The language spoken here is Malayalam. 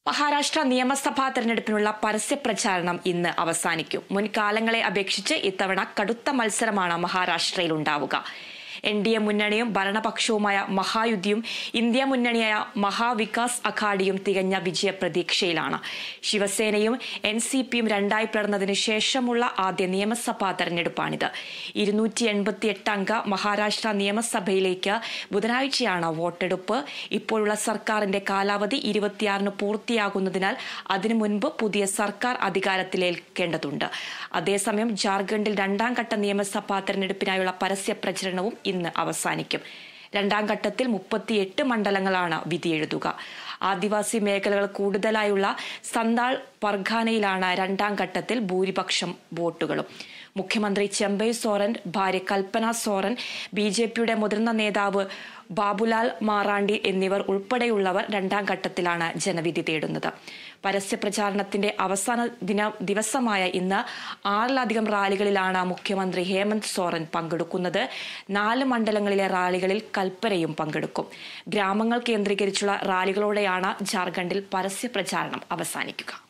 മഹാരാഷ്ട്ര നിയമസഭാ തെരഞ്ഞെടുപ്പിനുള്ള പരസ്യപ്രചാരണം ഇന്ന് അവസാനിക്കും. മുൻകാലങ്ങളെ അപേക്ഷിച്ച് ഇത്തവണ കടുത്ത മത്സരമാണ് മഹാരാഷ്ട്രയിൽ ഉണ്ടാവുക. NDA മുന്നണിയും ഭരണപക്ഷവുമായ മഹായുതിയും ഇന്ത്യ മുന്നണിയായ മഹാവികാസ് അഘാഡിയും തികഞ്ഞ വിജയപ്രതീക്ഷയിലാണ്. ശിവസേനയും NCPയും രണ്ടായി പിളർന്നതിനു ശേഷമുള്ള ആദ്യ നിയമസഭാ തെരഞ്ഞെടുപ്പാണിത്. 288 അംഗ മഹാരാഷ്ട്ര നിയമസഭയിലേക്ക് ബുധനാഴ്ചയാണ് വോട്ടെടുപ്പ്. ഇപ്പോഴുള്ള സർക്കാരിന്റെ കാലാവധി 26-ന് പൂർത്തിയാകുന്നതിനാൽ അതിനു മുൻപ് പുതിയ സർക്കാർ അധികാരത്തിലേൽക്കേണ്ടതുണ്ട്. അതേസമയം ജാർഖണ്ഡിൽ രണ്ടാം ഘട്ട നിയമസഭാ തെരഞ്ഞെടുപ്പിനായുള്ള പരസ്യ പ്രചരണവും ഇന്ന് അവസാനിക്കും. രണ്ടാം ഘട്ടത്തിൽ 38 മണ്ഡലങ്ങളാണ് വിധിയെഴുതുക. ആദിവാസി മേഖലകൾ കൂടുതലായുള്ള സന്താൾ പർഖാനയിലാണ് രണ്ടാം ഘട്ടത്തിൽ ഭൂരിപക്ഷം വോട്ടുകളും. മുഖ്യമന്ത്രി ചെമ്പൈ സോറൻ, ഭാര്യ കൽപ്പന സോറൻ, BJPയുടെ മുതിർന്ന നേതാവ് ബാബുലാൽ മാറാണ്ടി എന്നിവർ ഉൾപ്പെടെയുള്ളവർ രണ്ടാം ഘട്ടത്തിലാണ് ജനവിധി തേടുന്നത്. പരസ്യപ്രചാരണത്തിന്റെ അവസാന ദിവസമായ ഇന്ന് 6-ലധികം റാലികളിലാണ് മുഖ്യമന്ത്രി ഹേമന്ത് സോറൻ പങ്കെടുക്കുന്നത്. 4 മണ്ഡലങ്ങളിലെ റാലികളിൽ കൽപ്പനയും പങ്കെടുക്കും. ഗ്രാമങ്ങൾ കേന്ദ്രീകരിച്ചുള്ള റാലികളോടെയാണ് ജാർഖണ്ഡിൽ പരസ്യപ്രചാരണം അവസാനിക്കുക.